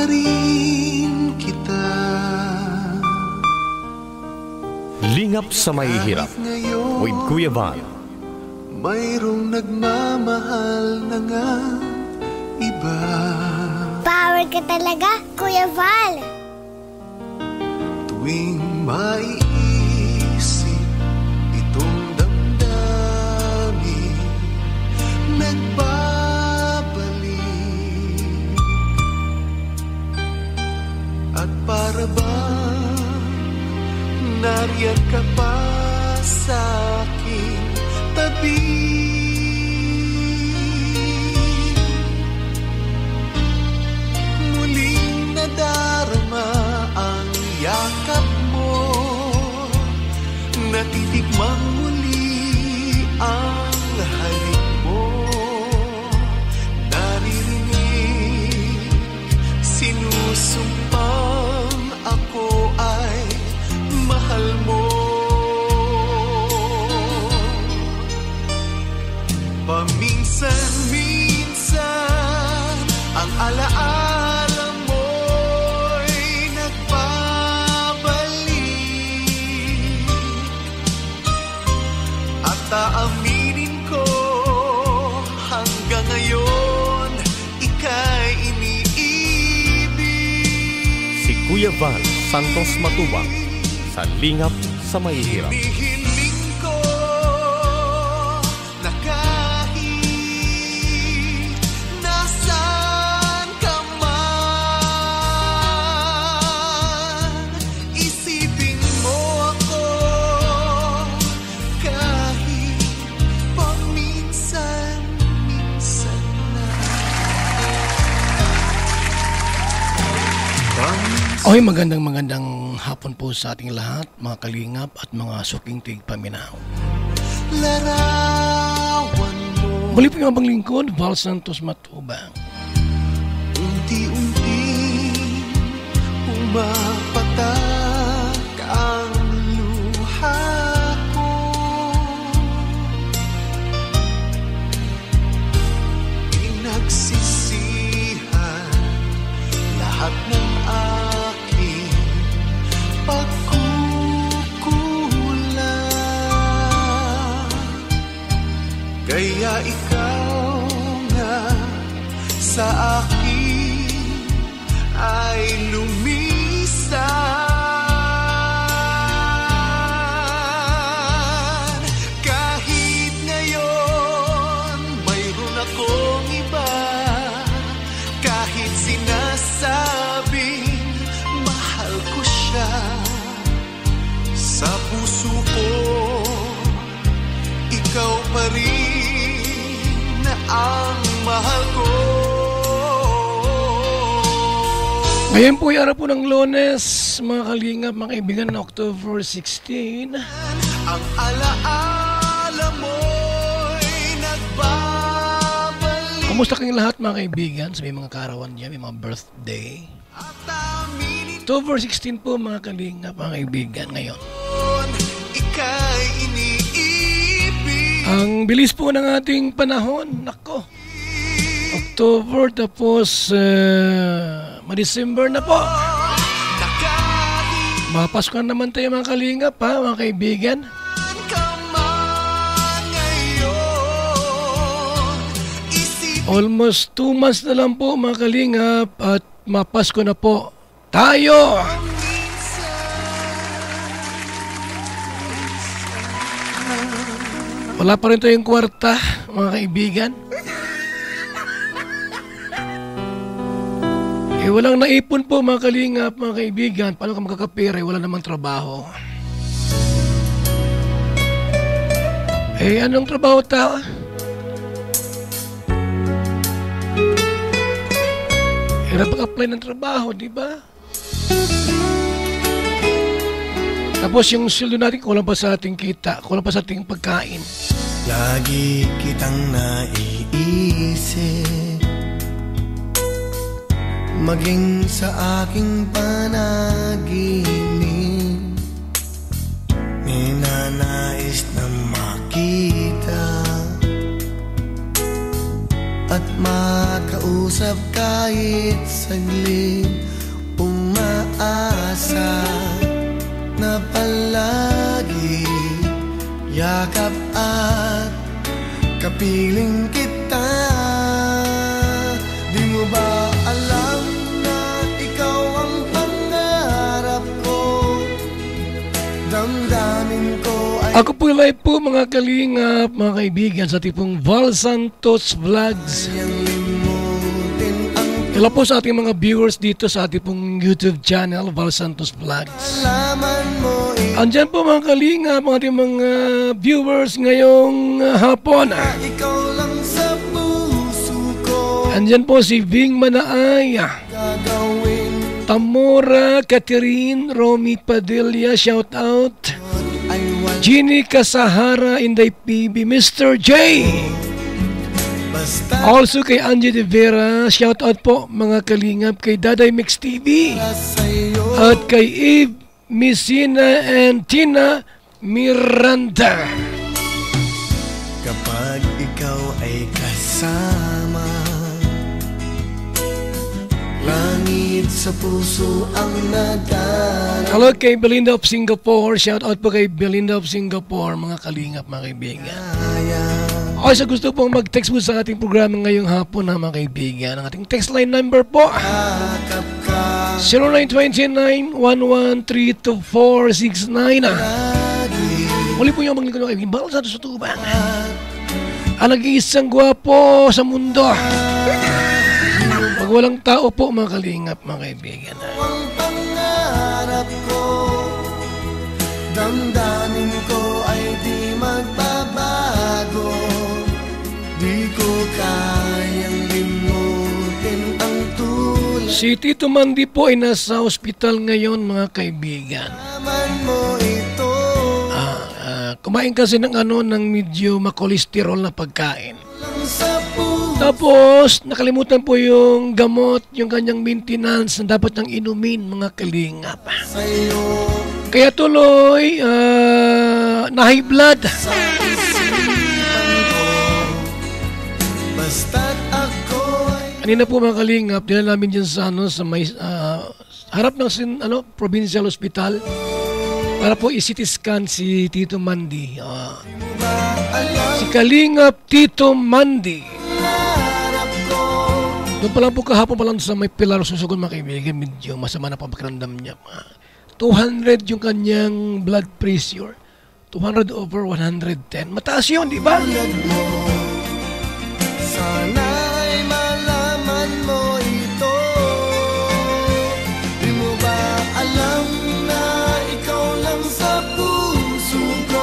rin kita. Lingap sa mahihirap with Kuya Val. Mayroong nagmamahal na nga iba. Power ka talaga, Kuya Val. Tuwing maiisip itong damdamin, nagbabalik. At para bang nariyan ka pa sa aking tabi. Muling nadarama ang yakap mo, natitikmang muli ang halik mo. Naririnig, sinusumpang ako ay mahal mo. Paminsan-minsan ang alaala mo'y nagbabalik. At aaminin ko hanggang ngayon ika'y iniibig. Si Kuya Val Santos Matubang sa Lingap sa Mahihirap. Hinihiling ko na kahit nasaan ka man, isipin mo ako kahit paminsan-minsan na. Okay, magandang hapon po sa ating lahat, mga kalingap at mga suking tigpaminaw. Larawan mo Muli po yung abang lingkod, Val Santos Matubang. unti-unti pumapatak ang luha ko. Pinagsisihan lahat ng aking pagkukulang. Kaya ikaw nga sa akin ay lumisan. Kahit ngayon mayroon akong iba, kahit sinasabing mahal ko siya, sa puso ko ikaw pa rin ang mahal ko. Ngayon po yung araw po ng Lunes, mga kalingap, mga kaibigan, October 16. Ang alaala mo'y nagbabalik. Kumusta kayong lahat, mga kaibigan, sa may mga karawan niya, may mga birthday? At aminin October 16 po, mga kalingap, mga kaibigan, ngayon. ika'y iniibig. Ang bilis po ng ating panahon, nako. October, tapos ma-December na po. Mapasko na naman tayo, mga kalingap, ha, mga kaibigan. Almost 2 months na lang po, mga kalingap, at mapasko na po tayo. Wala pa rin tayong kwarta, mga kaibigan. Walang naipon po, mga kalingap, mga kaibigan. Paano ka magkakapira? Wala namang trabaho. Anong trabaho tao? Hirap mag-apply ng trabaho, di ba? Tapos yung sweldo natin, kulang pa sa ating kita, kulang pa sa ating pagkain. Lagi kitang naiisip, maging sa aking panaginip. Ninanais na makita at maka kausap kahit saglit, umaasa na palagi yakap at kapiling kita. Di mo ba alam na ikaw ang pangarap ko? Damdamin ko ay Ako po live po mga kalingap, mga kaibigan sa tipong Val Santos Vlogs. limutin ang Hello po sa ating mga viewers dito sa ating pong YouTube channel, Val Santos Vlogs. laman mo. Andyan po mga kalingap, mga ating mga viewers ngayong hapon. Ikaw lang sa puso ko Andyan po si Ving Manaaya, gagawin. Tamora, Catherine, Romy Padilla, shout out. Ay wala Ginny Kasahara, Inday PB, Mr. J. basta Also kay Angie De Vera, shout out po mga kalingap, kay Daday Mix TV. sa'yo. At kay Eve, Messina and Tina Miranda. Kapag ikaw ay kasama, langit sa puso ang nadarama. Hello kay Belinda of Singapore. Shout out po kay Belinda of Singapore, mga kalingap, mga kaibigan. O sa gusto pong mag-text po sa ating programa ngayong hapon, mga kaibigan, ang ating text line number po Akap ka 0929-1132469. lagi. Muli po yung maglingkod ng kaibigan, Val Santos Matubang. Ang nag-iisang gwapo sa mundo. Pag walang tao po, mga kalingap, mga kaibigan. Ang pangarap ko, damdamin ko ay di magbabago. Di ko kayang limutin ang tulad. Si Tito Mandy po ay nasa ospital ngayon, mga kaibigan. Naman mo ito, Kumain kasi ng ng medyo makolesterol na pagkain. lang sa puso. Tapos, nakalimutan po yung gamot, yung kanyang maintenance na dapat niyang inumin, mga kalingap. Sa'yo, Kaya tuloy, na high blood. basta't ako ay Kanina po mga kalingap, dinala namin dyan sa, sa may, harap ng provincial hospital para po i-CT scan si Tito Mandy. Si Kalingap Tito Mandy. harap ko. Doon pa lang po kahapon pa lang sa may Pilar Susugon, mga kaibigan, medyo masama na pakiramdam niya. 200 yung kanyang blood pressure. 200 over 110. Mataas yun, di ba? Sana ay malaman mo ito. Di mo ba alam na ikaw lang sa puso ko?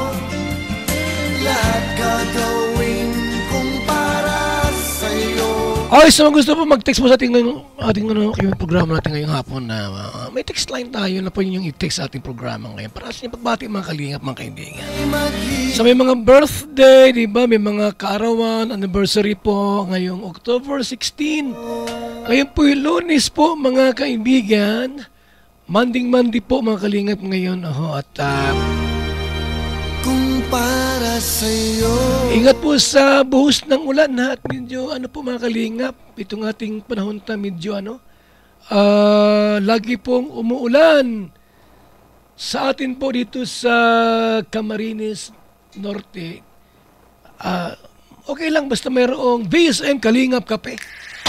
Lahat gagawin kong para sa'yo. Okay, so gusto po mag-text po sa ating yung programa natin ngayong hapon na may text line tayo na po yung i-text sa ating programa ngayon para sa inyong pagbati, mga kalingap, mga kaibigan. So may mga birthday, di ba? May mga kaarawan, anniversary po ngayong October 16. Ngayon po yung Lunes po, mga kaibigan. Monday po, mga kalingap ngayon. At Kung para sa'yo. ingat po sa buhos ng ulan at medyo po mga kalingap. Itong ating panahon na medyo lagi pong umuulan. Sa atin po dito sa Camarines Norte, okay lang basta mayroong VSM Kalingap Kape.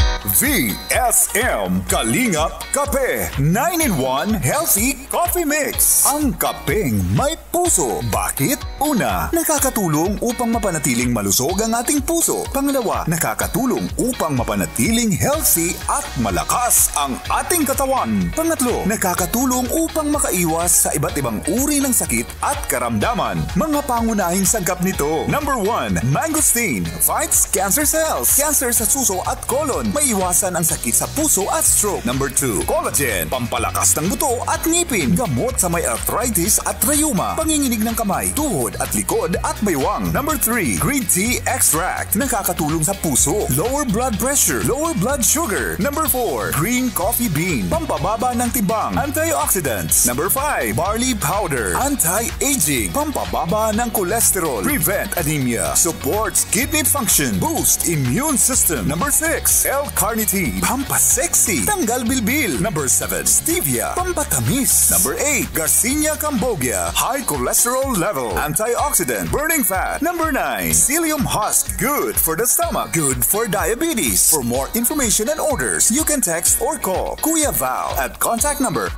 VSM Kalingap Kape 9-in-1 Healthy Coffee Mix. Ang kapeng may puso. Bakit? Una, nakakatulong upang mapanatiling malusog ang ating puso. Pangalawa, nakakatulong upang mapanatiling healthy at malakas ang ating katawan. Pangatlo, nakakatulong upang makaiwas sa iba't ibang uri ng sakit at karamdaman. Mga pangunahing sangkap nito. Number 1, mangosteen fights cancer cells. Cancer sa suso at colon. May maiwasan ang sakit sa puso at stroke. Number 2, collagen, pampalakas ng buto at ngipin, gamot sa may arthritis at rheuma, panginginig ng kamay, tuhod at likod at baywang. Number 3, green tea extract, nakakatulong sa puso, lower blood pressure, lower blood sugar. Number 4, green coffee bean, pampababa ng timbang, antioxidants. Number 5, barley powder, anti-aging, pampababa ng cholesterol, prevent anemia, supports kidney function, boost immune system. Number 6, L-carnitine, pampasexy, tanggal bilbil. Number 7, stevia, pampatamis. Number 8, Garcinia cambogia, high cholesterol level, antioxidant, burning fat. Number 9, psyllium husk, good for the stomach, good for diabetes. For more information and orders, you can text or call Kuya Val at contact number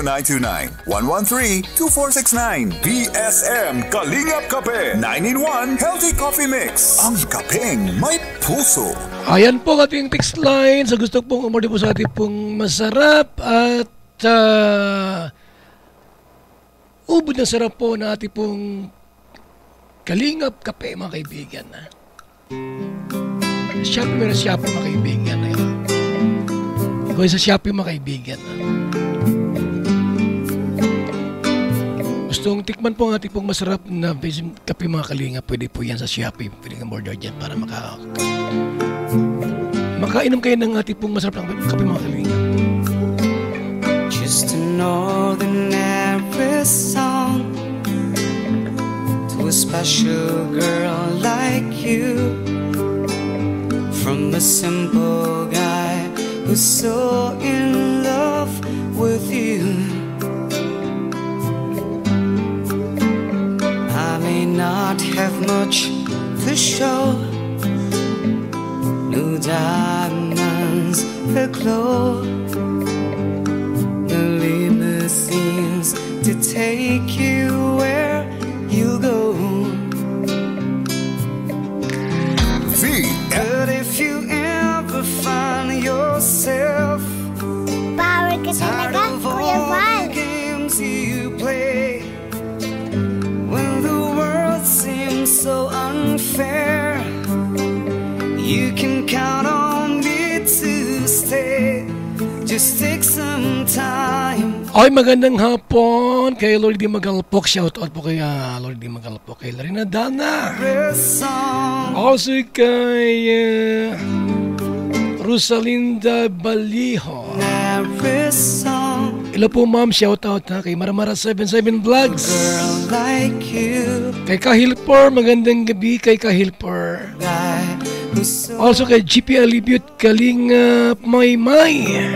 0929-113-2469. BSM Kalingap Kape 9-in-1 Healthy Coffee Mix. Ang kapeng may puso. Ayan po ating text line. Sa gusto pong umorder po sa ating pong masarap at ubod na sarap po na ating pong Kalingap Kape, mga kaibigan. Shopee, meron Shopee, mga kaibigan. Ikaw sa Shopee, mga kaibigan. Gustong tikman po ang ating pong masarap na kape, mga Kalingap, pwede po yan sa Shopee. Pwede kang order dyan para makainom kayo ng ating pong masarap na kape, mga Kalingap. Just an ordinary song to a special girl like you, from a simple guy who's so in love with you. I may not have much to show, no diamonds that glow, limousines to take you where you go. But if you ever find yourself Power ka tired talaga, of Kuya all Val. the games you play, when the world seems so unfair, you can count on me to stay. Just take some time. Ay, magandang hapon kay Lord Di Magalpok. Shoutout po kay Lord Di Magalpok, kay Larina Dana. Also kay Rosalinda Baliho. Hello po, ma'am. Shoutout kay Maramara77 Vlogs. Like you, Kay Kahilper, magandang gabi kay Kahilper. who's so Also kay GP Alibut Kalingap Maymay.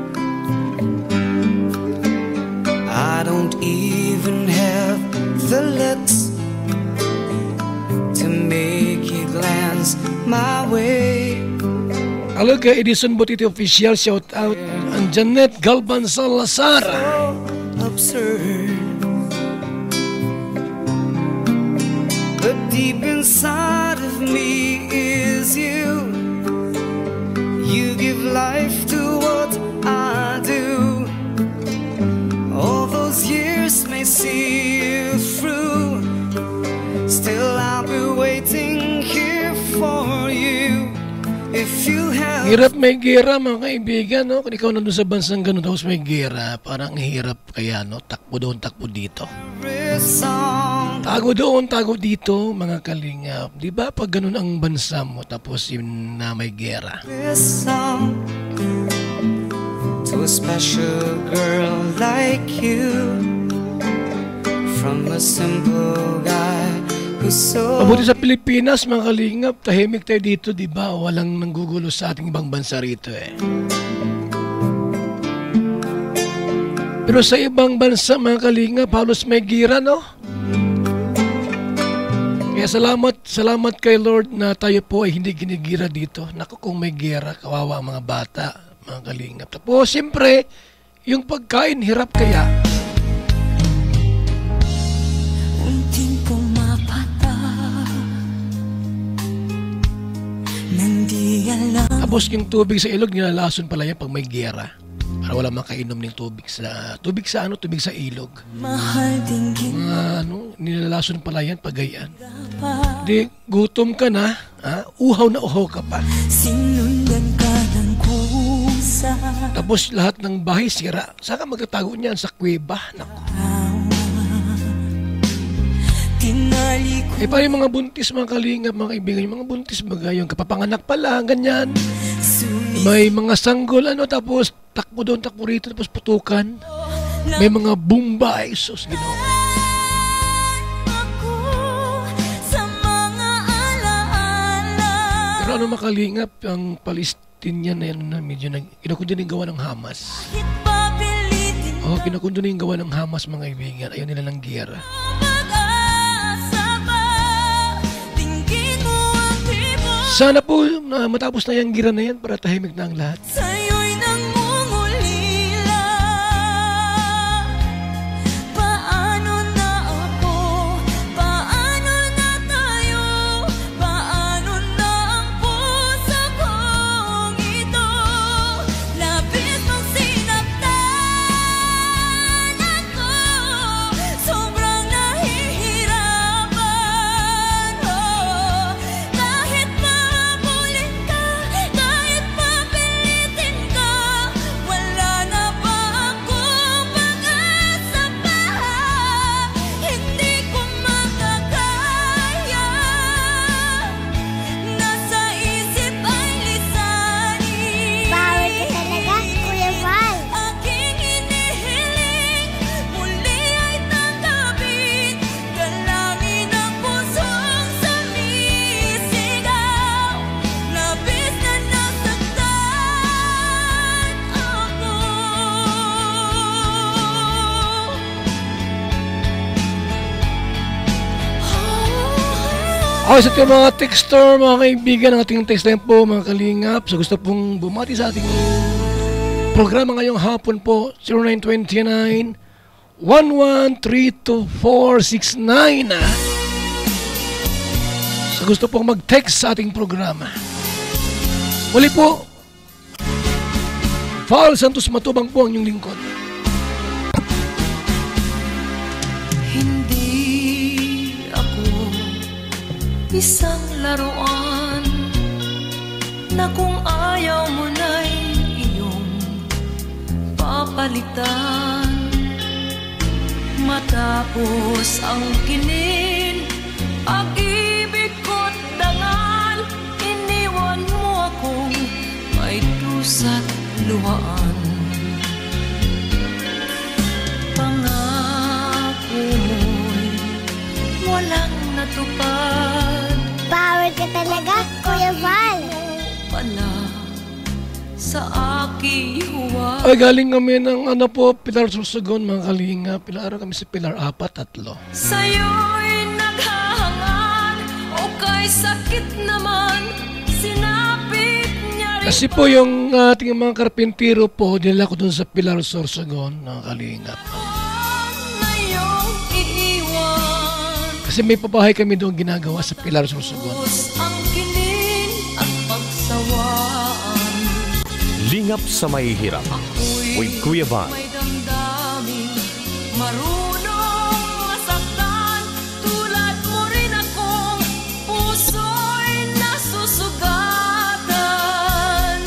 I don't even have the lips to make you glance my way. Hello kay Edison Botiti Official. Shoutout ang Janet Galban Salazar. Absurd, but deep inside of me is you. You give life to what I do. All those years may see you through, still I'll be waiting here for you. If you have Hirap may gera, mga kaibigan, no? Kung ikaw nandun sa bansang ganun, tapos may gera, parang hirap kaya, no? Takbo doon, takbo dito. a song, Tago doon, tago dito, mga Kalingap. Di ba pag ganun ang bansa mo, tapos yun na may gera? this song to a special girl like you, from a simple guy who's so Mabuti sa Pilipinas, mga Kalingap, tahimik tayo dito, di ba? Walang nanggugulo sa ating ibang bansa rito, eh. Pero sa ibang bansa, mga Kalingap, halos may gira, no? Kaya salamat kay Lord na tayo po ay hindi ginigira dito. Naku, kung may gira, kawawa ang mga bata, mga Kalingap. Tapos, siyempre, yung pagkain, hirap kaya. Unting pumapata nang di alam Tapos, yung tubig sa ilog, nilalason pala yan pag may gira. Para wala makainom ng tubig sa ilog. mahal din Nilalason pala yan pag ganyan. pa. Di, gutom ka na, uhaw na uhaw ka pa. Sinundan ka ng Tapos lahat ng bahay sira. Saan ka magtatago niyan? Sa kuweba? Naku. Paano yung mga buntis, mga kalingap, mga kaibigan? Yung mga buntis baga, yung kapapanganak pa lang, ganyan. May mga sanggol, tapos takbo doon, takbo rito, tapos putukan. May mga bumbay, sus, ginawa. Pero makalingap, ang Palestinian na yan na medyo kinakundin yung gawa ng Hamas. Kinakundin yung gawa ng Hamas, mga kaibigan. Ayaw nila ng giyera. Sana po matapos na yung gira na yan para tahimik na ang lahat. Sa'yo'y nangungulila. Paano na ako? Paano na tayo? Paano na ang puso kong ito? Labis mong sinaktan ako. Sobrang nahihirapan. Kahit mahabulin ka, kahit mapilitin ka, wala na ba akong pag-asa pa? Hindi ko makakaya. Nasa isip ay lisanin. Bawal ka talaga, Kuya Val. Aking inihiling, muli ay tanggapin. Dalangin ang pusong sumisigaw. Labis na nasaktan ako. Okay, sa ating mga texter, mga kaibigan, ang ating text line po, mga kalingap. So gusto pong bumati sa ating programa ngayong hapon po, 0929 113249. So gusto pong mag-text sa ating programa. Muli po, Val Santos Matubang po ang inyong lingkod. Hindi ako isang laruan na kung ayaw mo na'y iyong papalitan. Matapos ang kinin, pag-ibig ko't dangal, iniwan mo akong may dusa't luhaan. Pangako mo'y walang natupad. Bawal ka talaga, Kuya Val. Pala sa aking huwag. Ay, galing kami ng Pilar Sursogon, mga kalinga. Pilar kami sa Pilar 4-3. Sa'yo'y naghahangan o kay sakit naman, sinapit niya rin. Kasi po yung ating mga karpintero po, dinala ko dun sa Pilar Sursogon, mga kalinga. Na iyong iiwan. Kasi may pabahay kami doon ginagawa sa Pilar Sursogon. Tapos ang kinin at pagsawaan. Lingap sa mahihirap with Kuya Val. May damdamin, marunong masaktan. Tulad mo rin akong puso'y nasusugatan.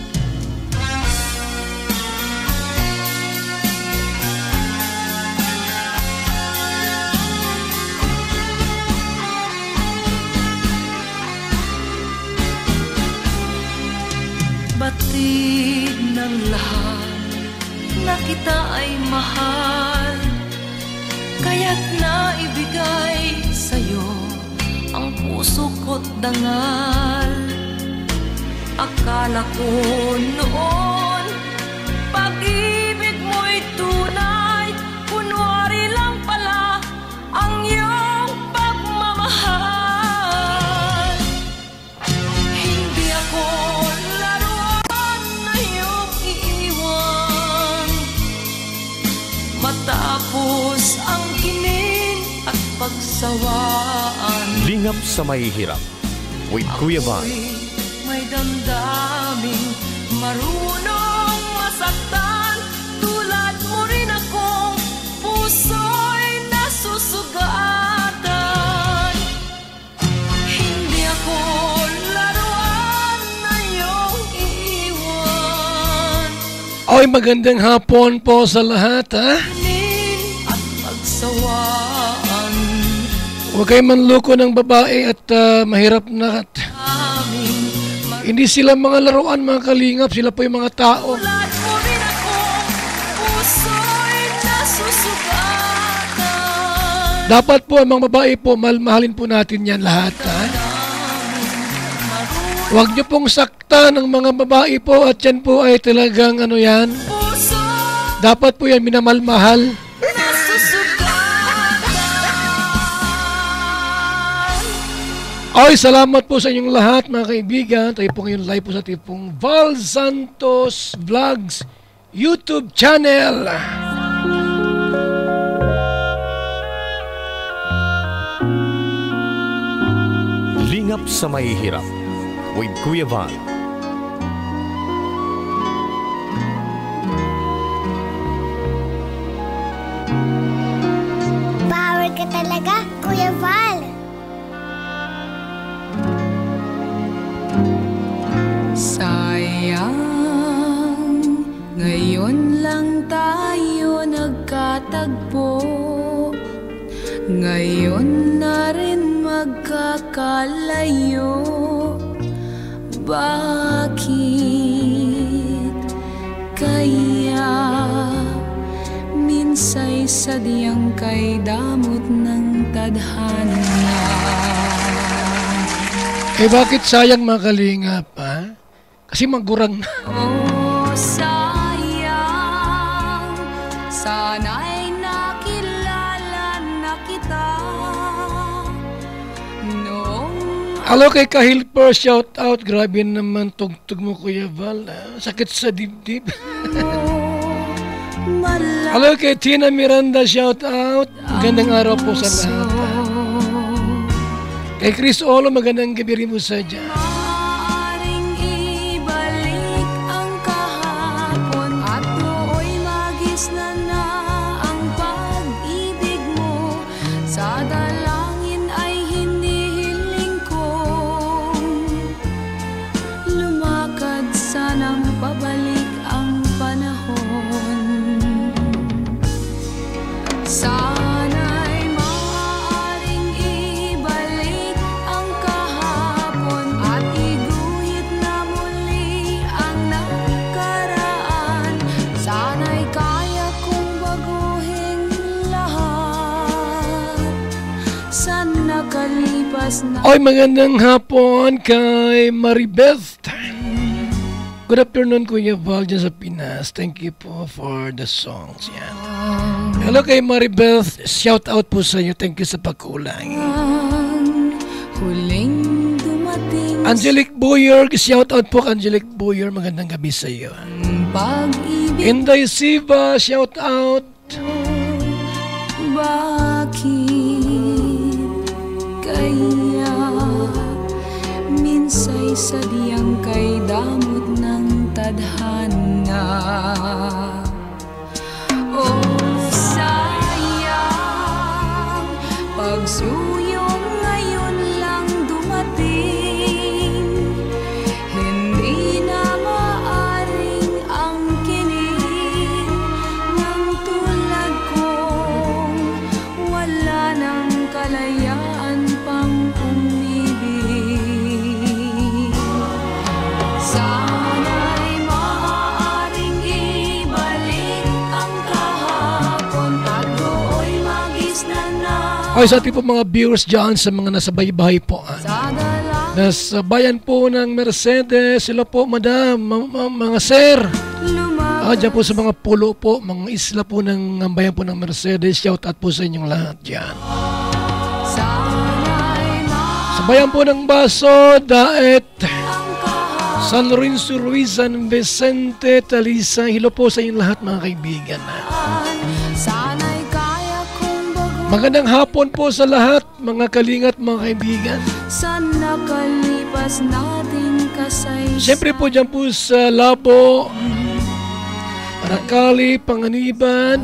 Batid ng lahat na kita ay mahal, kaya't naibigay sa'yo ang puso ko't dangal. Akala ko noon pag-ibig mo'y tunay, kunwari lang pala ang iyong pagmamahal. Hindi ako laruan na iyong iiwan. Matapos ang kinin at pagsawaan. Lingap sa mahihirap with Kuya Val. Ako'y may damdaming marunong masaktan. Tulad mo rin akong puso'y nasusugatan. Hindi ako laruan na iyong iiwan. Oy, magandang hapon po sa lahat, ha? At pagsawaan Huwag kayo manluko ng babae at mahirap na. aming Hindi sila mga laruan, mga kalingap. Sila po yung mga tao. Tulad mo rin ako, puso'y nasusugatan. Dapat po ang mga babae po, mahalin po natin yan lahat, ha? Huwag niyo pong sakta ng mga babae po at yan po ay talagang ano yan. Puso Dapat po yan minamalmahal. nasusugatan. Ay, salamat po sa inyong lahat mga kaibigan. Tayo po ngayon live po sa ating pong Val Santos Vlogs YouTube channel. Lingap sa mahihirap with Kuya Val. Power ka talaga, Kuya Val. Sayang, ngayon lang tayo nagkatagpo. Ngayon na rin magkakalayo. Bakit kaya minsay sadyang kay damot ng tadhana? Eh bakit sayang mga kalingap, ha? Kasi magurang na. Oh, sayang, sana'y nakilala na kita noong Hello kay Kahilper, shout out. Grabe naman tugtog mo Kuya Val, ha? Sakit sa dibdib. malapit Hello kay Tina Miranda, shout out. Magandang araw po sa lahat, ha? Kay Chris Olo, magandang gabi rin mo sa dyan. Maaring ibalik ang kahapon at nooy magisna na ang pag-ibig mo. Sa dalangin ay hinihiling kong lumakad sanang pabalik ang panahon. Sana'y maaaring ibalik ang kahapon at iguhit na muli ang nakaraan. Sana'y kaya kong baguhin lahat sa nakalipas na Oy, magandang hapon kay Maribeth. Good afternoon Kuya Val dyan sa Pinas. Thank you po for the songs. Yan. Hello kay Maribeth. Shout out po sa inyo. Thank you sa pagkulang. huling dumating Angelic Boyer. Shout out po Angelic Boyer. Magandang gabi sa iyo. ang pag-ibig. Inday Siva. Shout out. Bakit kaya minsay sadyang kay damot ng tadhana? Oh, sayang, pagsuyong ngayon lang dumating. Hindi na maaring angkinin ng tulad kong wala ng kalayaan pang umibig. Sana'y maaaring ibalik ang kahapon at do'y magisna na Oy, sa ating po mga viewers dyan sa mga nasa bahay-bahay po. sa dalang Nasa bayan po ng Mercedes. Sila po madam, mga sir. Dyan po sa mga pulo po, mga isla po ng bayan po ng Mercedes. Shout out po sa inyong lahat dyan. Sana'y Sa bayan po ng Baso, Daet, ang kahapon San Lorenzo, Ruiz, San Vicente, Talisa. Hello po sa inyong lahat mga kaibigan. sana'y kaya kong baguhin Magandang hapon po sa lahat mga kalingat mga kaibigan. sa nakalipas nating kasaysayan. Siyempre po dyan po sa Labo, Paracali, Panganiban,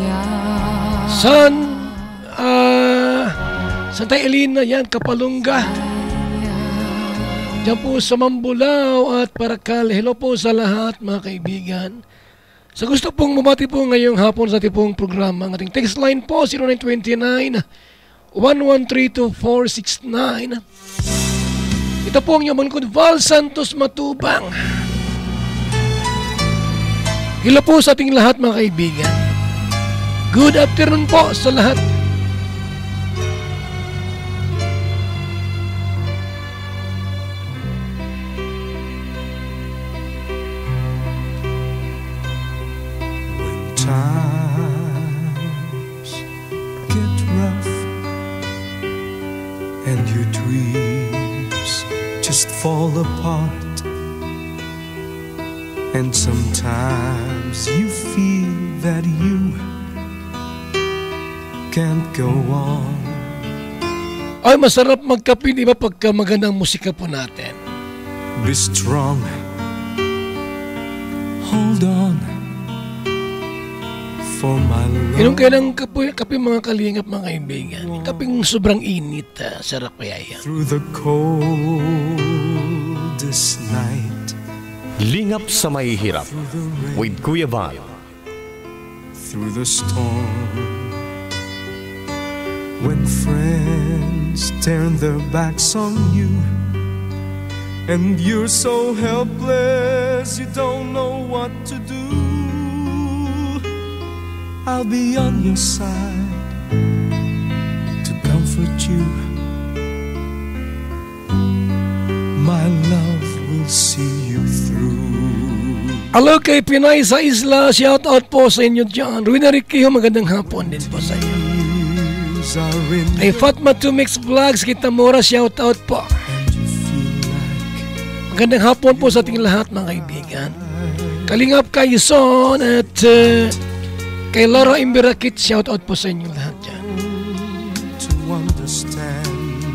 Santa Elena, yan, Kapalungga. Diyan po sa Mambulau at Paracali. Hello po sa lahat mga kaibigan. Sa gusto pong bumati po ngayong hapon sa ating pong programa, ang ating text line po 0929-1132469. Ito po ang inyong lingkod, Val Santos Matubang. Hello po sa ating lahat mga kaibigan. Good afternoon po sa lahat. Times get rough and your dreams just fall apart, and sometimes you feel that you can't go on. Ay, masarap magkape, di ba, pagka magandang musika po natin. Be strong, hold on. Inom kayo ng kape mga kalingap mga kaibigan. Kaping sobrang init, sarap kaya yan. Through the coldest night. Lingap sa mahihirap with Kuya Val. Through the storm. When friends turn their backs on you, and you're so helpless you don't know what to do, I'll be on your side to comfort you. My love will see you through. Hello kay Pinay sa Isla, shout out po sa inyo dyan. Ruina Riquillo, magandang hapon din po sa inyo. Kay Fatma to Mix Vlogs, Kitamura, shout out po. Magandang hapon po sa ating lahat mga kaibigan. Kalingap kay Son at kay Laura Imberakit, shout out po sa inyo lahat dyan. To understand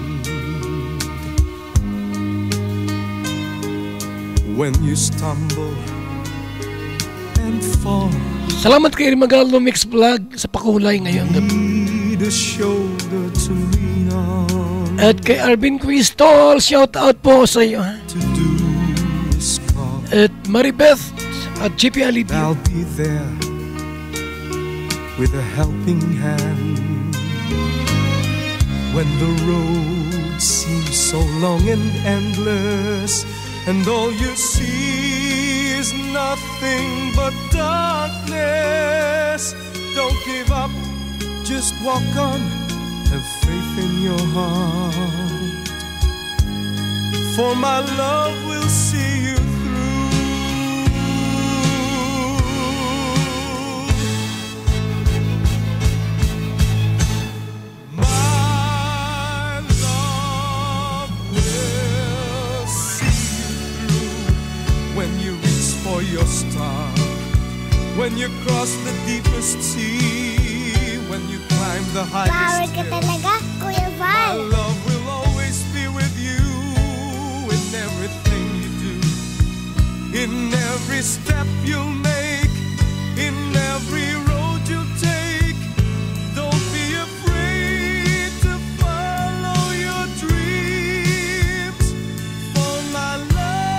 when you stumble and fall. Salamat kay Magalo Mix Vlog sa pakulay ngayong gabi. Need a shoulder to lean on. At kay Arvin Cristol, shout out po sa iyo. To do is call. At Maribeth at JP Alibio. I'll be there with a helping hand when the road seems so long and endless, and all you see is nothing but darkness. Don't give up, just walk on, have faith in your heart, for my love will see you through. Your star, when you cross the deepest sea, when you climb the highest Power ka hill, talaga, Kuya my Val. love will always be with you in everything you do, in every step you'll make, in every road you take. Don't be afraid to follow your dreams, for my love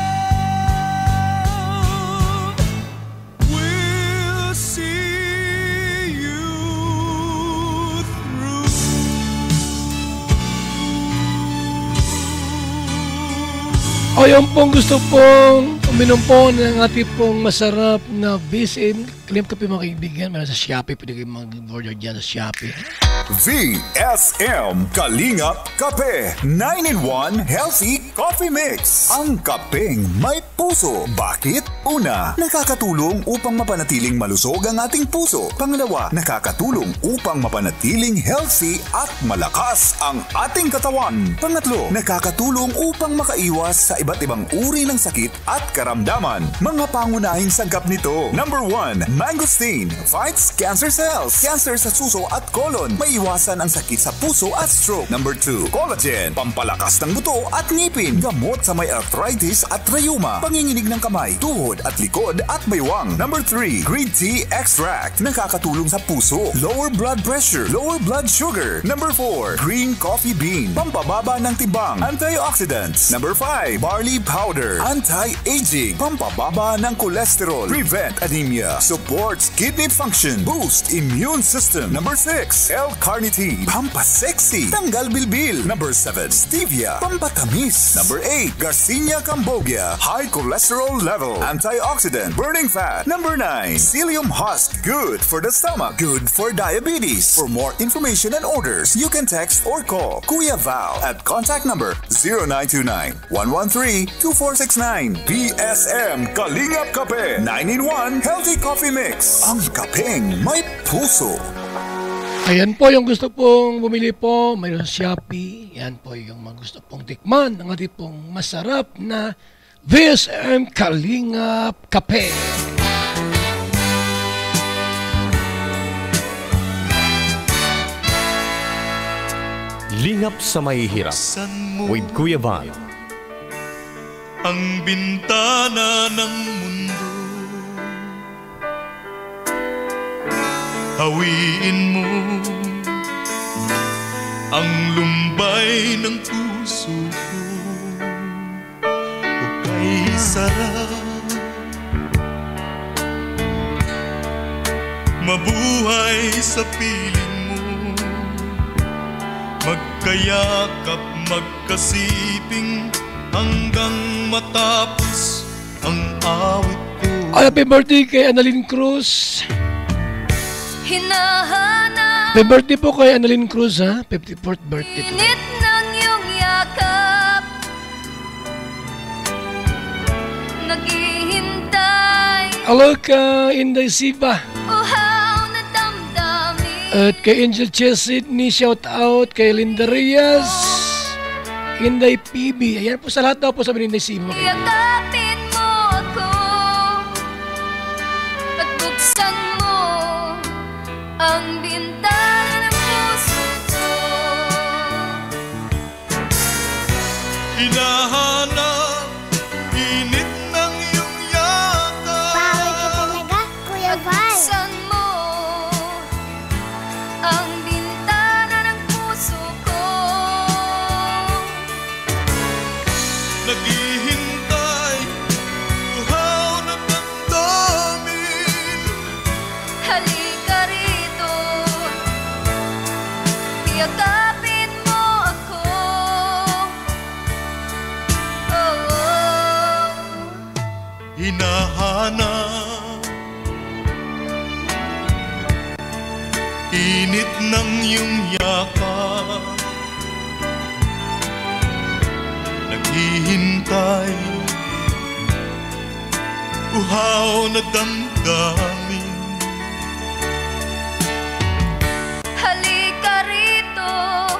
O yung pong gusto pong uminom po ng ating pong masarap na BSM, claim kape mga kaibigan, meron sa Shopee, pwede kayo mag-order dyan sa Shopee. VSM Kalingap Kape 9-in-1 Healthy Coffee Mix. Ang kapeng may puso. Bakit? Una, nakakatulong upang mapanatiling malusog ang ating puso. Pangalawa, nakakatulong upang mapanatiling healthy at malakas ang ating katawan. Pangatlo, nakakatulong upang makaiwas sa iba't ibang uri ng sakit at karamdaman. Mga pangunahing sangkap nito. Number 1, mangosteen fights cancer cells. Cancer sa suso at colon. May iwasan ang sakit sa puso at stroke. Number 2, collagen, pampalakas ng buto at ngipin, gamot sa may arthritis at rheuma, nanginginig ng kamay, tuhod at likod at baywang. Number 3, green tea extract. Nakakatulong sa puso, lower blood pressure, lower blood sugar. Number 4, green coffee bean. Pampababa ng timbang, antioxidants. Number 5, barley powder. Anti-aging, pampababa ng cholesterol. Prevent anemia, supports kidney function, boost immune system. Number 6, L-carnitine. Pampasexy, tanggal bilbil. Number 7, stevia. Pampatamis. Number 8, Garcinia cambogia. High cholesterol level. Antioxidant. Burning fat. Number 9, psyllium husk. Good for the stomach. Good for diabetes. For more information and orders, you can text or call Kuya Val at contact number 0929-113-2469. BSM Kalingap Kape 9-in-1 Healthy Coffee Mix. Ang kapeng may puso. Ayan po yung gusto pong bumili po, mayroon sa Shopee. Yan po yung mga gusto pong tikman ng ating pong masarap na VSM Kalingap Kape. Lingap sa mahihirap with Kuya Val. Ang bintana ng mundo, hawiin mo ang lumbay ng puso ko. O kay sarap mabuhay sa piling mo, magkayakap, magkasiping hanggang matapos ang awit ko. Happy birthday kay Annalyn Cruz. Hinahanap Happy birthday po kay Annalyn Cruz, ha? 54th birthday po. init ng iyong yakap, naghihintay, Hello kay Inday Siba. uhaw na damdamin. At kay Angel Chesidney, shout out kay Linda Reyes, Inday PB. Ayan po sa lahat daw po sabi ni Inday Siba. Yakapin mo ako at buksan mo ang bintana ng puso ko. Hinahanap init ng iyong yakap. Power ka talaga, Kuya Val. Buksan mo ang bintana ng puso ko. Naghihintay, uhaw na damdamin. Halika rito, yakapin mo ako. Oh, oh. Hinahanap init ng iyong yakap. Naghihintay, uhaw na damdamin. Halika rito,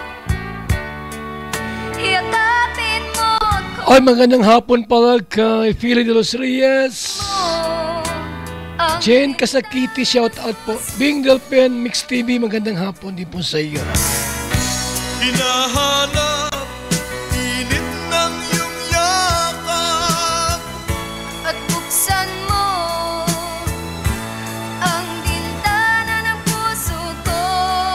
yakapin mo ako. Ay, magandang hapon pala kay Philly de los Reyes. Ang Jane Kasakiti, shout out po. Bing Delpen, Mix TV, magandang hapon din po sa iyo. Hinahanap init ng iyong yakap. at buksan mo ang bintana ng puso ko.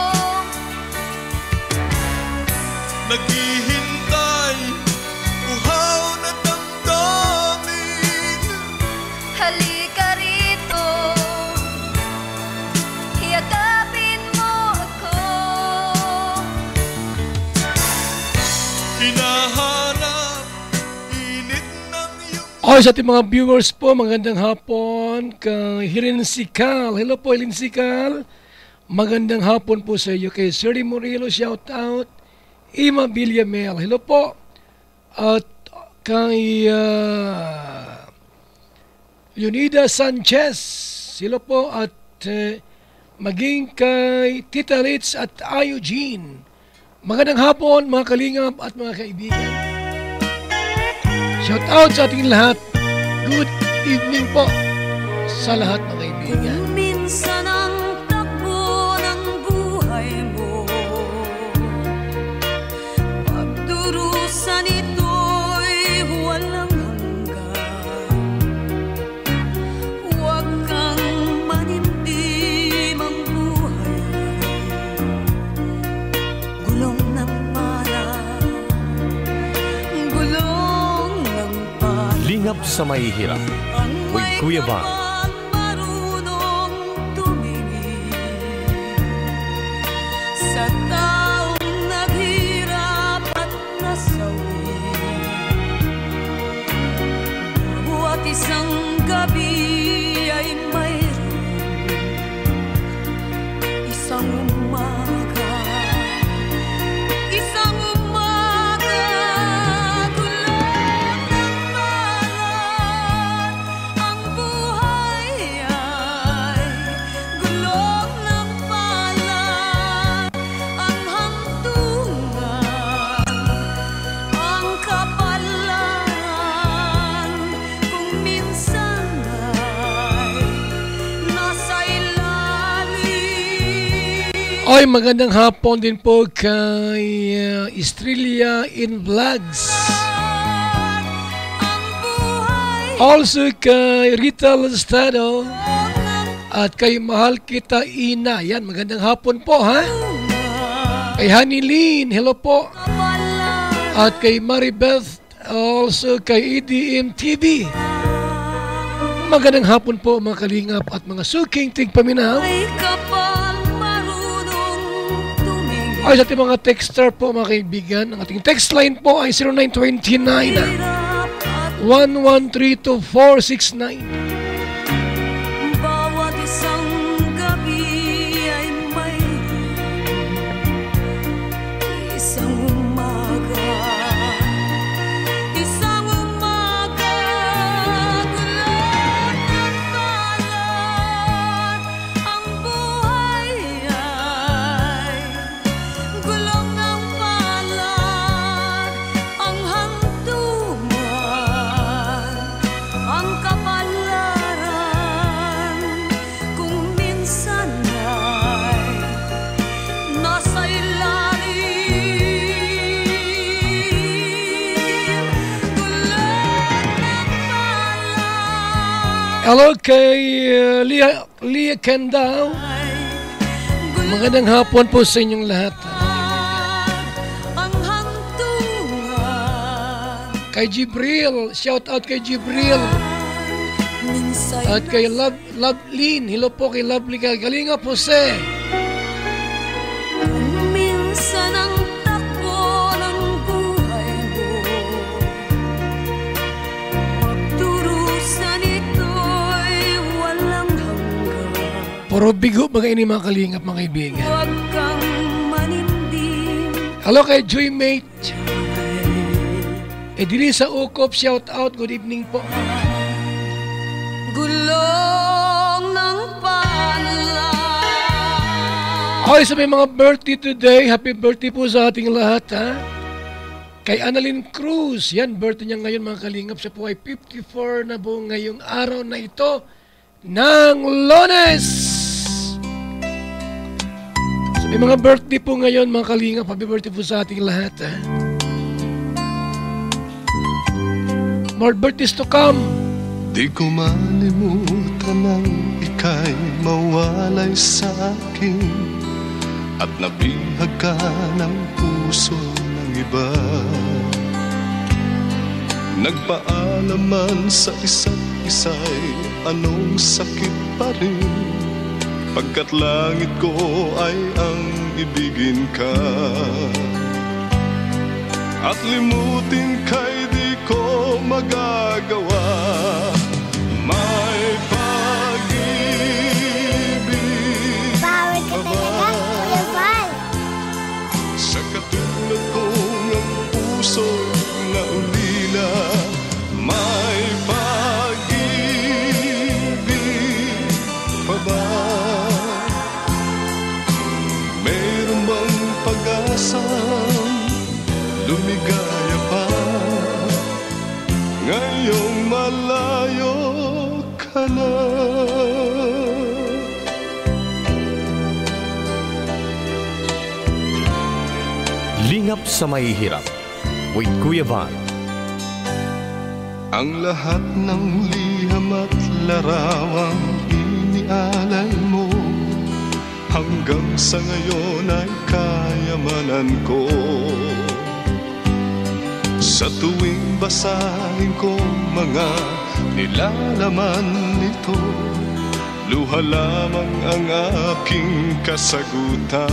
Naghihintay, uhaw na damdamin. Halika rito, yakapin mo ako. Hinahanap init ng iyong Okay, sa ating mga viewers po, magandang hapon kay Hirin Sikal. Hello po, Hirin Sikal. Magandang hapon po sa iyo. Kay Siri Murillo, shout out. Ima Villamel, hello po. At kay Leonida Sanchez, hello po. At maging kay Tita Ritz at Ayo Jean. Magandang hapon mga kalingap at mga kaibigan. Shout out sa ating lahat. Good evening po sa lahat mga kaibigan. Minsan ang takbo ng buhay mo, pagdurusan ito'y walang hanggan. sa mahihirap with Kuya Van. Marunong tumingin sa taong naghirap at nasawi. Bawat isang gabi ay mayroon isang umaga, isang umaga, tulad ng balat. Ang buhay ay gulong ng balat. Ang hantungan, ang kapalaran, kung minsan ay nasa ilalim. Oy, magandang hapon din po kay Estrella in Vlogs. Ang buhay Also kay Rita Lestado at kay Mahal Kita Ina. Yan, magandang hapon po ha. Kay Honey Lynn, hello po. At kay Maribeth, also kay EDM TV. Magandang hapon po mga kalingap at mga suking tigpaminaw. ay kapal marunong tumingin. Ay, sa ating mga texter po mga kaibigan, ang ating text line po ay 0929 Hirap at 1132469. bawat isang gabi ay mayroon isang umaga, isang umaga, gulong ng balat. Ang buhay ay gulong ng balat. Ang hantungan, ang kapalaran, kung minsan ay nasa ilalim. Gulong ng balat Hello kay Leah Kendall. ay Magandang hapon po sa inyong lahat. ang hantungan. Kay Jibril, shout out kay Jibril. Minsan At kay Lovelyn, hello po kay Lovely Kalinga Jose. minsan ang takbo ng buhay mo, pagdurusan ito'y walang hanggan. Puro bigo mga ini mga kalingap mga kaibigan. Huwag kang manindim. Hello kay Joy Mate. Dili sa Ukop, shout out, good evening po. Gulong ng panlan. Okay, sa may mga birthday today, happy birthday po sa ating lahat ha. Kay Annalyn Cruz, yan, birthday niya ngayon mga kalingap. Siya po ay 54 na po ngayong araw na ito ng Lunes. So may mga birthday po ngayon mga kalingap, happy birthday po sa ating lahat ha. More birthdays to come. Di ko malimutan ang ika'y mawalay sa akin at nabihag ka ng puso ng iba. Nagpaalaman sa isa't isa'y anong sakit pa rin, pagkat langit ko ay ang ibigin ka. At limutin ka'y di ko magagawa. May pag-ibig Power ka talaga, Kuya Val. sa katulad kong ang puso na ulila. May pag-ibig pa ba? Meron bang pag-asang lumigaya pa ngayong malayo ka na? Lingap sa mahihirap with Kuya Van. Ang lahat ng liham at larawang inialay mo hanggang sa ngayon ay kayamanan ko. Sa tuwing basahin ko mga nilalaman nito, luha lamang ang aking kasagutan.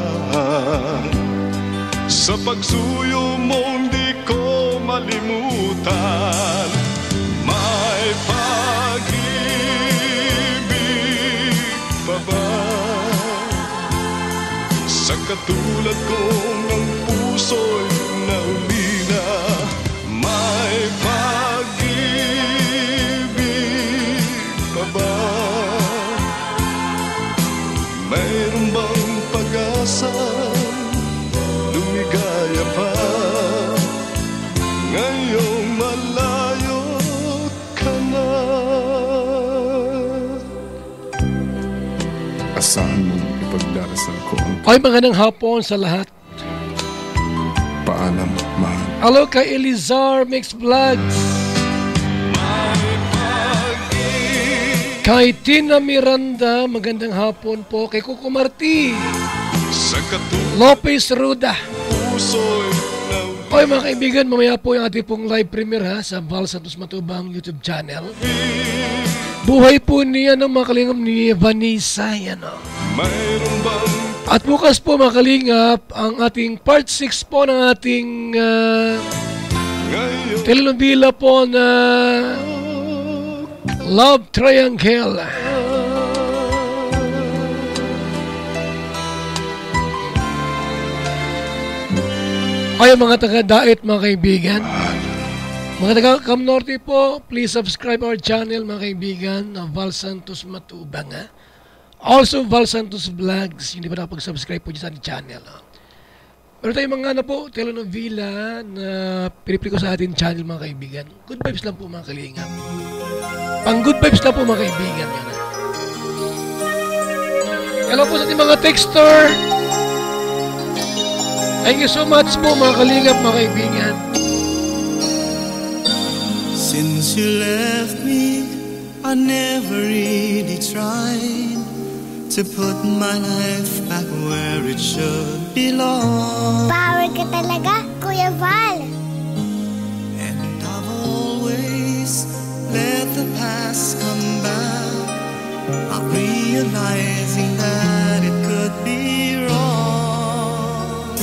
Sa pagsuyo mo di ko malimutan, may pag-ibig pa ba sa katulad kong ang puso'y naulina? May pag-ibig pa ba? Mayroon bang pag-asa, lumigaya pa ngayong malayo ka na? Asahan mong ipagdarasal ko ang Ay, magandang hapon sa lahat. paalam, mahal. Hello kay Elizar Mix Vlogs. Kay Tina Miranda, magandang hapon po. Kay Coco Marti, Sa katulad Lopez Ruda. puso'y naulina. Oy mga kaibigan, mamaya po yung ating pong live premiere ha, sa Val Santos Matubang YouTube channel. Buhay po niya ng mga kalingap ni Vanessa, yan o. Mayroon bang At bukas po mga kalingap, ang ating part 6 po ng ating ngayon telenovela po na Love Triangle. Ay mga taga-Daet mga kaibigan, mga taga-Cam Norte po, please subscribe our channel mga kaibigan na Val Santos Matubang ha. Also Val Santos Vlogs, hindi ba nakapag-subscribe po dyan sa ating channel ha? Meron tayong mga na po, telenovela na pinipili ko sa ating channel mga kaibigan. Good vibes lang po mga kalingap. Pang good vibes lang po mga kaibigan. Yan, ha? Hello po sa ating mga texter. Thank you so much po mga kalingap mga kaibigan. Since you left me, I never really tried to put my life back where it should belong. Power ka talaga, Kuya Val. And I've always let the past come back, not realizing that it could be wrong.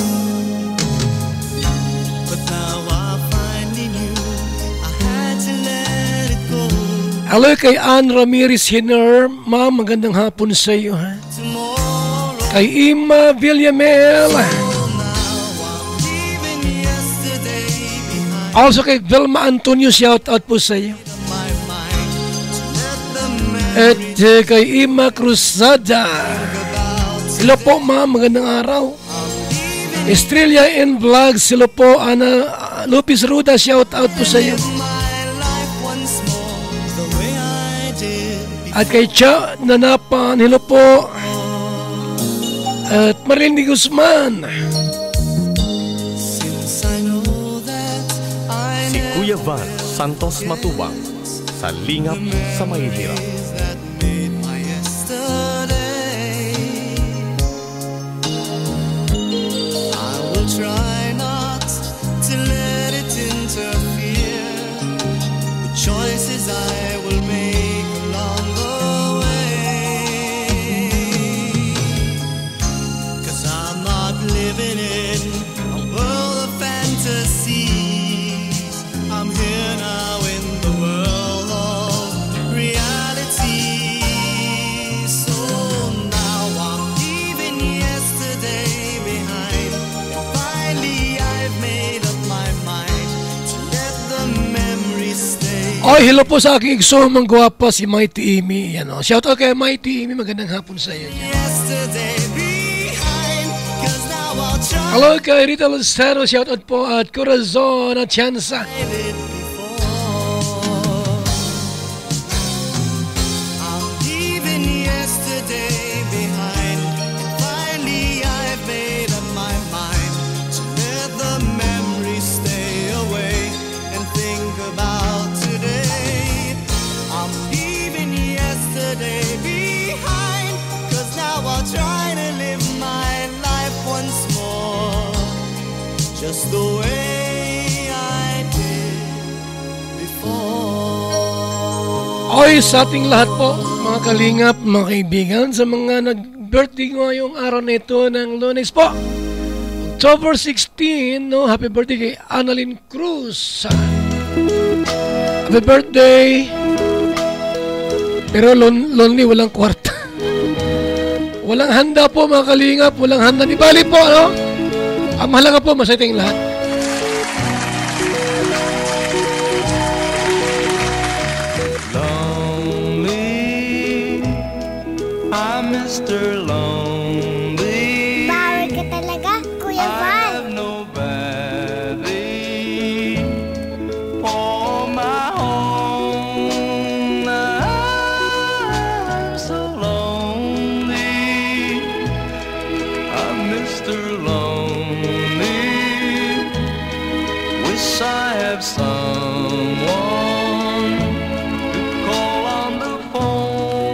But now I finally knew I had to let it go. Hello kay Ann Ramirez Hiner. Ma'am, magandang hapon sa iyo ha. Tomorrow, Kay Ima Villamel. now I'm leaving yesterday behind Also kay Velma Antonio, shout out po sa iyo. my mind to let the At kay Ima Cruzada. Hello po ma'am, magandang araw. Estrella and Vlogs, hello po. Ana Lopez Ruda, shout out po sa iyo. my life once more the way I did before. At kay Cha Nanapan, hello po. At Marilyn Guzman. Since I know that I Si Kuya Val Santos Matubang sa Lingap sa Mahihirap. days that made my yesterday, I will try not to let it interfere with choices I will make along the way. 'Cause I'm not living in a world of fantasies. I'm here now in the world of reality. So now I'm leaving yesterday behind, and finally I've made up my mind to let the memories stay. Ay, hello po sa aking igsomang gwapa, si Mighty Amy. Yan, oh. Shout out kay Mighty Amy, magandang hapon sa iyo. Yesterday behind, 'cause now I'll try Hello kay Rita Lucero, shout out po at Corazon at Chansa. it before. I'm leaving yesterday behind, and finally I've made up my mind to let the memories stay away and think about today. I'm leaving yesterday behind, 'cause now I'll try to live my life once more, just the way I did before. Oy, sa ating lahat po, mga kalingap, mga kaibigan, sa mga nag-birthday ngayong araw na ito ng Lunes po. October 16, no? Happy birthday kay Annalyn Cruz. Happy birthday. Pero lonely, walang kwarta. Walang handa po, mga kalingap, walang handa. Di bali po, no? Ang mahalaga po, masaya tayong lahat. Mr. Lonely, Bawal ka talaga, Kuya I Val. have nobody for my own. I'm so lonely. I'm Mr. Lonely. Wish I have someone to call on the phone.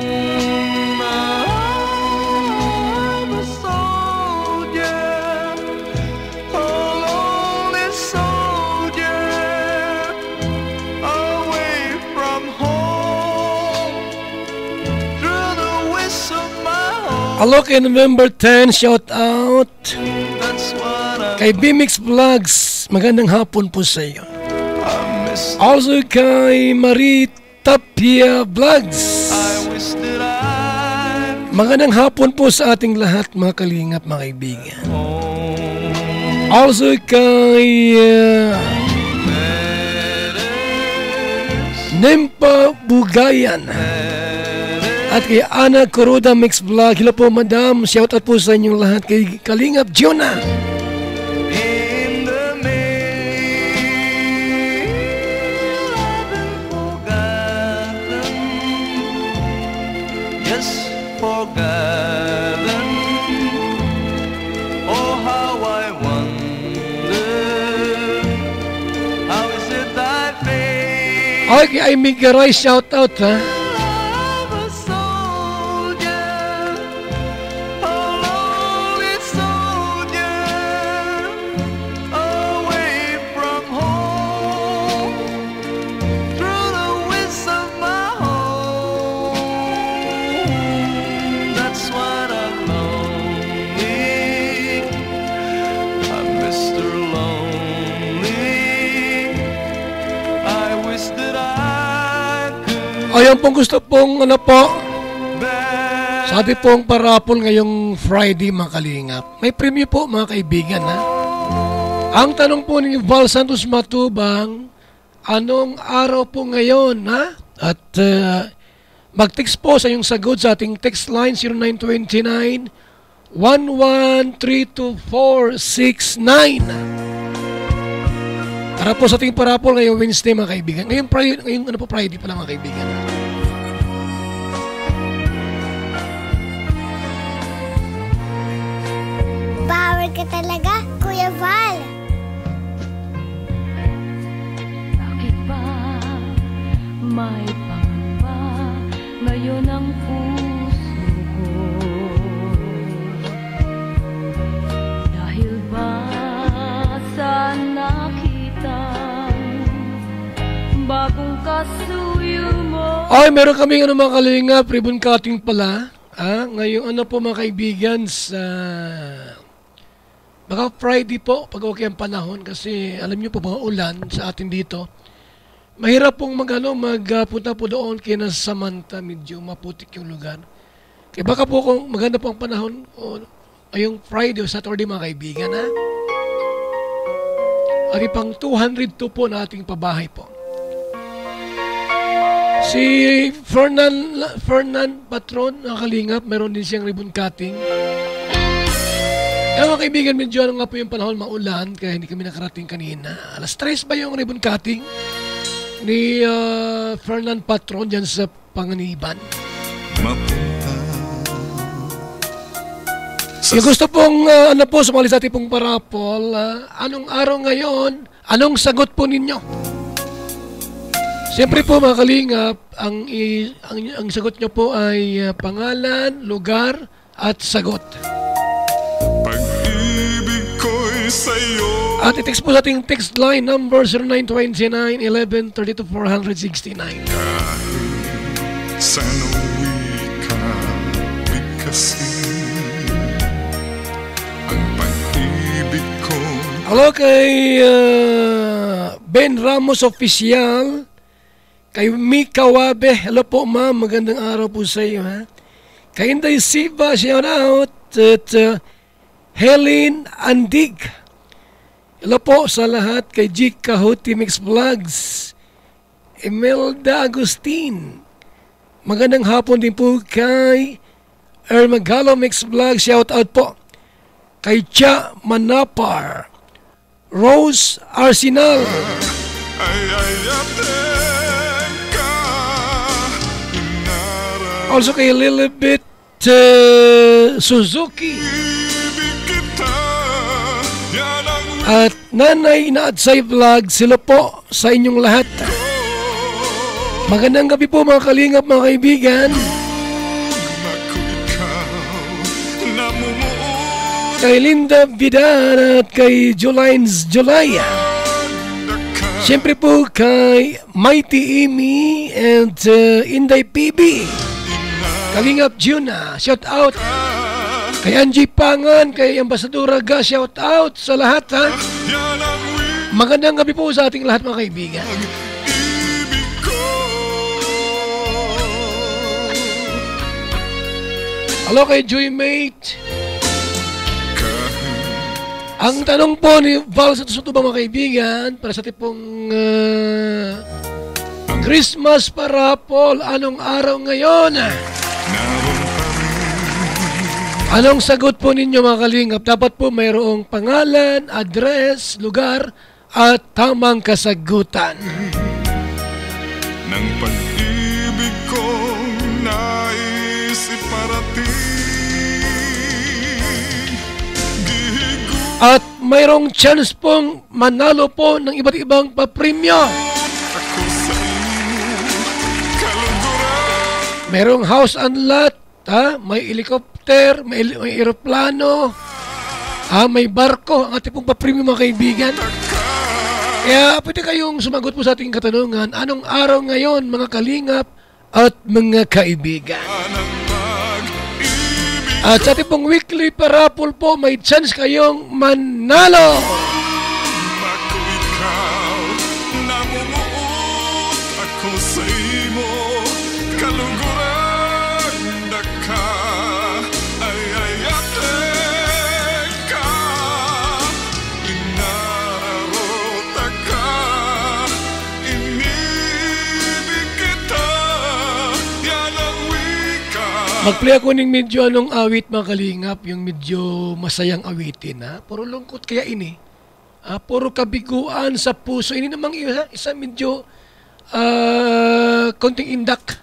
Hello kay November 10, shout out kay BMX Vlogs, magandang hapon po sa iyo. Also kay Marie Tapia Vlogs, magandang hapon po sa ating lahat, mga kalingap, mga kaibigan. Also kay Nempa Bugayan at kay Ana Coruda Mix Vlog. Hello po, madam. Shout out po sa inyong lahat. Kay Kalingap Jonah. In the mail, I've been forgotten. Yes, forgotten. Oh, how I wonder, how is it I feel? Okay, kay Amy Garay, shout out ha. Ayan pong gusto pong ano po, sa ating pong parapol ngayong Friday, mga kalingap. May premyo po, mga kaibigan ha. Ang tanong po ni Val Santos Matubang, anong araw po ngayon ha? At mag-text po sa iyong sagot sa ating text line 0929 113249. Para po sa ating parapol ngayong Wednesday, mga kaibigan. Ngayon ano po, Friday pala, mga kaibigan. Bawal ka talaga, Kuya Val. Bakit ba may pangamba ngayon ang puso ko? Dahil ba sa bagong kasuyo mo? Ay, meron kaming ano, mga kalingap, ribbon cutting pala. Ngayong ano po, mga kaibigan, sa baka Friday po, pag okay ang panahon, kasi alam niyo po, mga ulan sa atin dito. Mahirap pong magpunta po doon kaya nasa Samantha, medyo maputik yung lugar. Kaya baka po kung maganda po ang panahon, ngayong Friday o Saturday, mga kaibigan, ha? Ari pang 202 po na ating pabahay po. Si Fernan Patron, nakalingap, meron din siyang ribbon cutting. Mga kaibigan, medyo ano nga po yung panahon, maulan, kaya hindi kami nakarating kanina. Alas 3 ba yung ribbon cutting ni Fernan Patron dyan sa Panganiban? Yung gusto pong ano po, sumali sa ating pong parapol, anong araw ngayon? Anong sagot po ninyo? Siyempre po, mga kalingap, ang sagot nyo po ay pangalan, lugar, at sagot. Pag-ibig ko'y sa'yo. At i-text po sa ating text line number 0929-11-32-469. Sana wika kasi ang pag-ibig ko. Hello kay Ben Ramos Official, kay Mika Wabe. Hello po ma'am, magandang araw po sa iyo ha. Kay Inday Siva, shout out. At Helen Andig. Hello po sa lahat. Kay G Kahuti Mix Vlogs, Imelda Agustin. Magandang hapon din po kay Ermagalo Mix Vlogs. Shout out po kay Cha Manapar, Rose Arsenal. Also kay Lilibet Suzuki. At Nanay Inaadsay Vlog, sila po sa inyong lahat. Magandang gabi po mga kalingap, mga kaibigan. Kay Linda Vidal at kay Jolines Jolaya. Siyempre po kay Mighty Amy and Inday PB. Kalingap Juna, shout out. Kay Angie Pangan, kay Ambassador Raga, shout out sa lahat ha. Magandang gabi po sa ating lahat mga kaibigan. Hello kay Joy Mate. Ang tanong po ni Val sa Tusuto mga kaibigan, para sa tipong Christmas parapol, anong araw ngayon? Anong sagot po ninyo mga kalingap? Dapat po mayroong pangalan, address, lugar, at tamang kasagutan. Nang pag-ibig kong nais iparating. At mayroong chance pong manalo po ng iba't ibang papremyo. Mayroong house and lot, may helicopter, may aeroplano, may barko, ang ating pong papremyo mga kaibigan. Kaya pwede kayong sumagot po sa ating katanungan, anong araw ngayon mga kalingap at mga kaibigan? At sa ating pong weekly parapol po, may chance kayong manalo. Ako ikaw, namumuot ako sa imo, kaluguran na ka, ay atek ka, inararota ka, inibig kita, yan ang wika. Mag-play ako ng medyo anong awit mga kalingap, yung medyo masayang awitin ha. Puro lungkot kaya ini. Puro kabiguan sa puso. Ini namang isa medyo konting indak.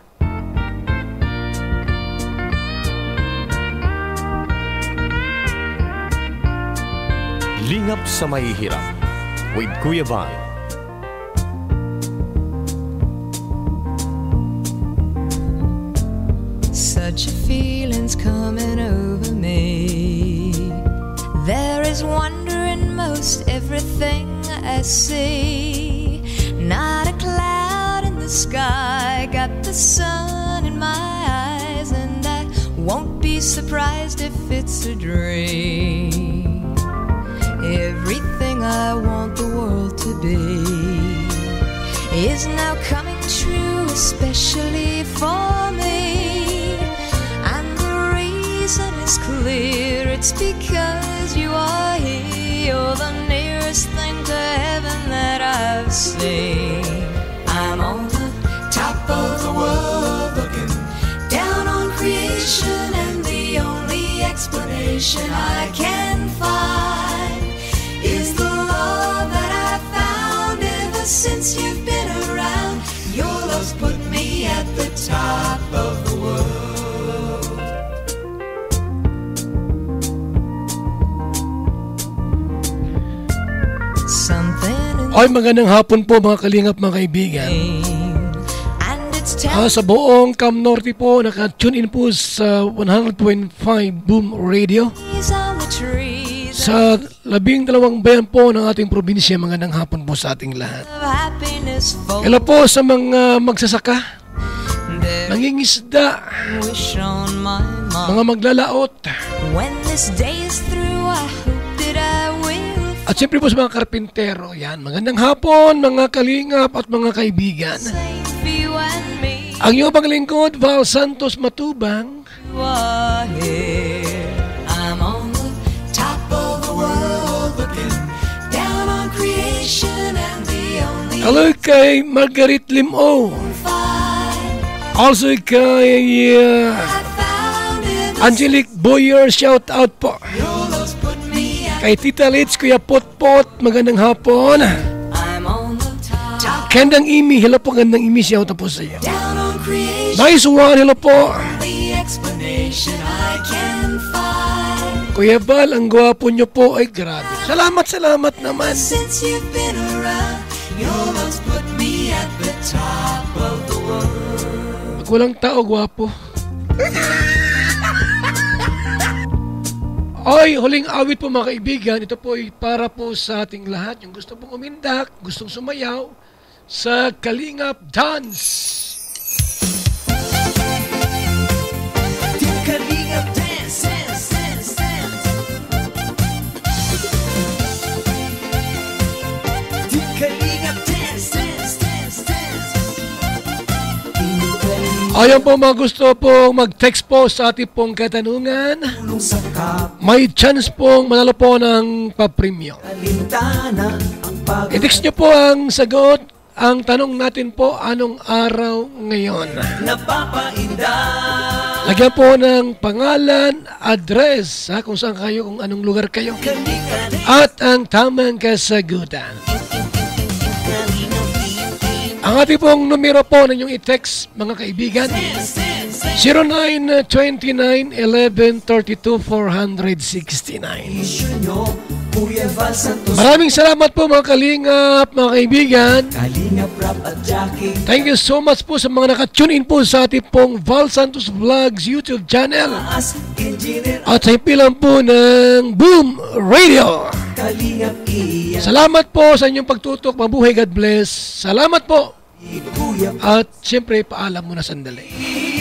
Lingap sa mahihirap with Kuya Val. Such a feeling's coming over me. There is wonder in most everything I see. Not a cloud in the sky, got the sun in my eyes, and I won't be surprised if it's a dream. Everything I want the world to be is now coming true, especially for me. Is clear, it's because you are here. You're the nearest thing to heaven that I've seen. I'm on the top of the world, looking down on creation, and the only explanation I can find is the love that I've found ever since you've been around. Your love's put me at the top of the world. Ay, magandang hapon po mga kalingap mga kaibigan. Sa buong Cam Norte po, naka-tune in po sa 100.5 Boom Radio. Sa 12 bayan po ng ating probinsya, magandang hapon po sa ating lahat. Hello po sa mga magsasaka. mangingisda, wish on my mind. mga maglalaot, When this day is through, I hope that I will at siyempre po sa mga karpintero. Yan, magandang hapon mga kalingap at mga kaibigan. find for you and me. Ang iyong paglingkod, Val Santos Matubang. You are here. I'm on the top of the world, looking down on creation, and the only Hello kay Margaret Limo. Also kay Angelique Boyer, shout out po. Kay Tita Litz, Kuya Potpot, magandang hapon. I'm on the top. Gandang Imi, hello po, gandang Imi, shout out po sa iyo. Down on creation, Nice one, hello po. the explanation I can find. Kuya Val, ang gwapo nyo po, ay grabe. Salamat naman. Since you've been around, your love's put me at the top of the world. Pag walang tao, gwapo. Oy, huling awit po mga kaibigan. Ito po ay para po sa ating lahat. Yung gusto pong umindak, gustong sumayaw sa Kalingap Dance. Kalingap dance, dance, dance, dance. Kalingap dance, dance, dance, dance. Ayan po mga gusto pong mag-text po sa ating pong katanungan. May chance pong manalo po ng pa-premium. I-text nyo po ang sagot. Ang tanong natin po, anong araw ngayon? Lagyan po ng pangalan, address, kung saan kayo, kung anong lugar kayo. At ang tamang kasagutan. Ang ating pong numero po na inyong i-text, mga kaibigan, 0929-1132-469. Maraming salamat po mga kalingap, mga kaibigan. Thank you so much po sa mga naka-tune in po sa ating pong Val Santos Vlogs YouTube channel. At sa himpilan po ng Boom Radio. Salamat po sa inyong pagtutok. Mabuhay, God bless. Salamat po. At siyempre, paalam muna sandali.